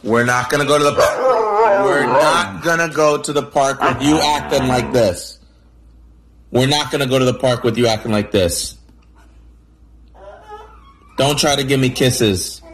We're not gonna go to the park. We're not gonna go to the park with you acting like this. We're not gonna go to the park with you acting like this. Don't try to give me kisses.